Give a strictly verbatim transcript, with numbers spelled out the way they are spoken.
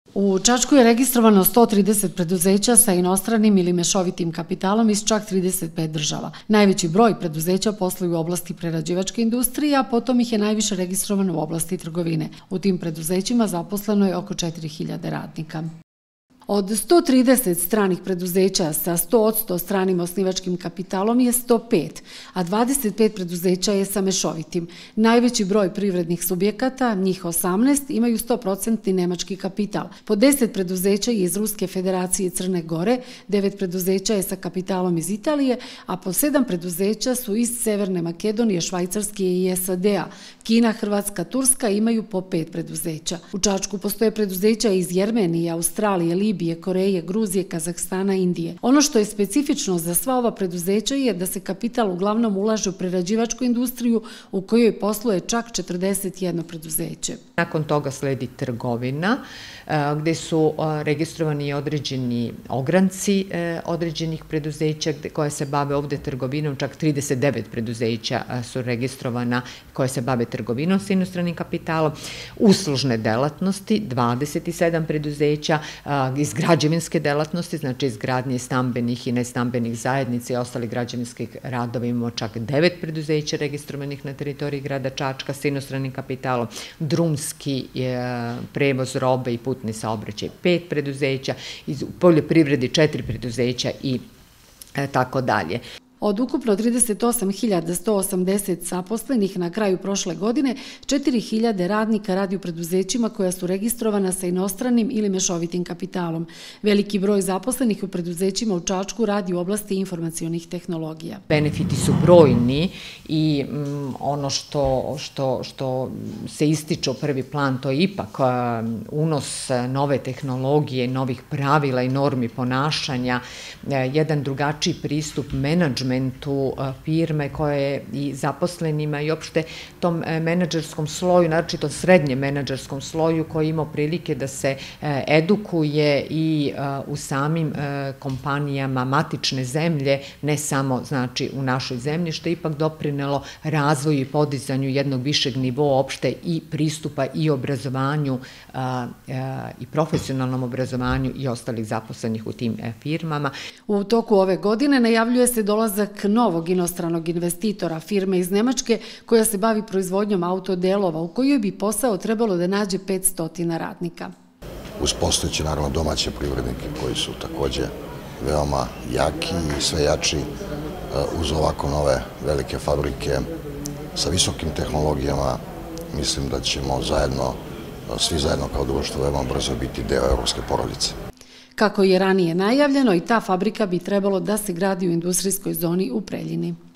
U Čačku je registrovano sto trideset preduzeća sa inostranim ili mešovitim kapitalom iz čak trideset pet država. Najveći broj preduzeća posluju u oblasti prerađivačke industrije, a potom ih je najviše registrovano u oblasti trgovine. U tim preduzećima zaposleno je oko četiri hiljade radnika. Od sto trideset stranih preduzeća sa sto posto stranim osnivačkim kapitalom je sto pet, a dvadeset pet preduzeća je sa mešovitim. Najveći broj privrednih subjekata, njih osamnaest, imaju sto posto nemački kapital. Po deset preduzeća je iz Ruske federacije i Crne Gore, devet preduzeća je sa kapitalom iz Italije, a po sedam preduzeća su iz Severne Makedonije, Švajcarske i S A D-a. Kina, Hrvatska, Turska imaju po pet preduzeća. U Čačku postoje preduzeća iz Jermenije, Australije, Libije, Koreje, Gruzije, Kazahstana, Indije. Ono što je specifično za sva ova preduzeća je da se kapital uglavnom ulaže u prerađivačku industriju u kojoj posluje čak četrdeset jedno preduzeće. Nakon toga sledi trgovina, gde su registrovani određeni ogranci određenih preduzeća koje se bave ovde trgovinom, čak trideset devet preduzeća su registrovana koje se bave trgovinom sa inostranim kapitalom, uslužne delatnosti, dvadeset sedam preduzeća, iz građevinske delatnosti, znači izgradnje stambenih i nestambenih zajednica i ostalih građevinskih radova imamo čak devet preduzeća registrovanih na teritoriji grada Čačka sa inostranim kapitalom, drumski prevoz robe i putni saobraćaj pet preduzeća, iz poljoprivredi četiri preduzeća i tako dalje. Od ukupno trideset osam hiljada sto osamdeset zaposlenih na kraju prošle godine, četiri hiljade radnika radi u preduzećima koja su registrovana sa inostranim ili mešovitim kapitalom. Veliki broj zaposlenih u preduzećima u Čačku radi u oblasti informacionih tehnologija. Benefiti su brojni i ono što, što, što se ističe u prvi plan, to je ipak unos nove tehnologije, novih pravila i normi ponašanja, jedan drugačiji pristup menadžmentu firme koje i zaposlenima i opšte tom menadžerskom sloju, naročito srednjem menadžerskom sloju koji ima prilike da se edukuje i u samim kompanijama matične zemlje, ne samo znači u našoj zemlji, što je ipak doprinelo razvoju i podizanju jednog višeg nivoa opšte i pristupa i obrazovanju i profesionalnom obrazovanju i ostalih zaposlenih u tim firmama. U toku ove godine najavljuje se dolazak novog inostranog investitora, firme iz Nemačke koja se bavi proizvodnjom autodelova u kojoj bi posao trebalo da nađe petsto radnika. Uz postojeće naravno domaće privrednike koji su takođe veoma jaki i sve jači, uz ovako nove velike fabrike sa visokim tehnologijama, mislim da ćemo zajedno, svi zajedno kao društvo veoma brzo biti deo evropske porodice. Kako je ranije najavljeno, i ta fabrika bi trebalo da se gradi u industrijskoj zoni u Preljini.